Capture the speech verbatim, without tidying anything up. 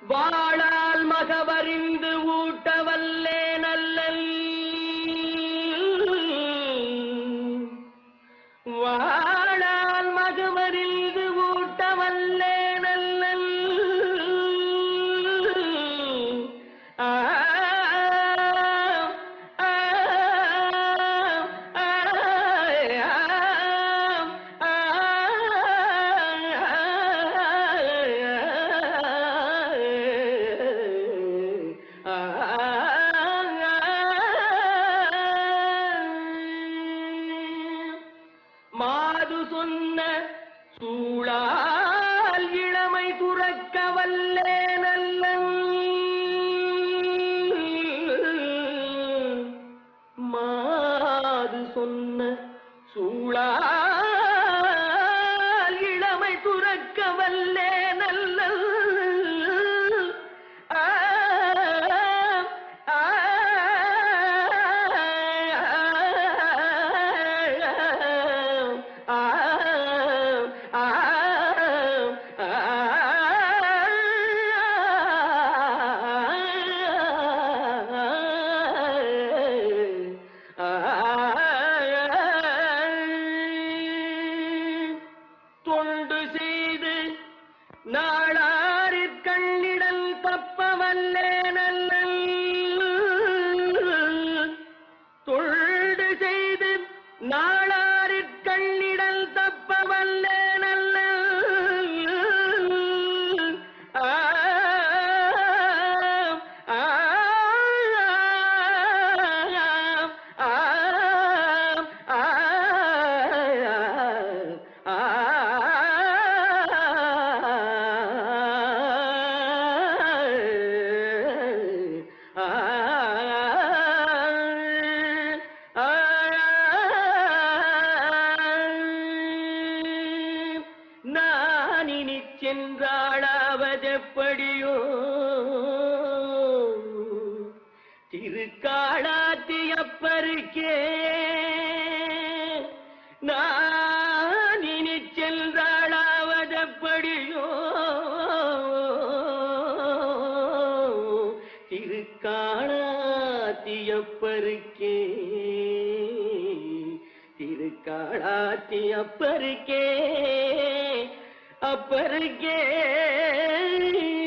வாழால் மகவறிந்து ஊட்டவல்லே நல்லல் வாழால் மகவறிந்து ஊட்டவல்லே நல்லல் ஆ மாது சொன்ன சூழால் இளமை துறக்க வல்லே நல்லன் மாது சொன்ன சூழால் இளமை துறக்க வல்லே நல்லன் தொண்டு செய்து நாளாரிற் கண்ணிடல் தப்பவல்லே நல்லல் தொண்டு செய்து நாளாரிற் கண்ணிடல் தப்பவல்லே நல்லல் ஆ நான் இனி சென்றாளாவதெப்படியோ திருக்காளாத்தியப்பருக்கே நான் இனி சென்றாளாவதெப்படியோ திருக்காளாத்தியப்பருக்கே திருக்காளாத்தியப்பருக்கே அப்பருக்கே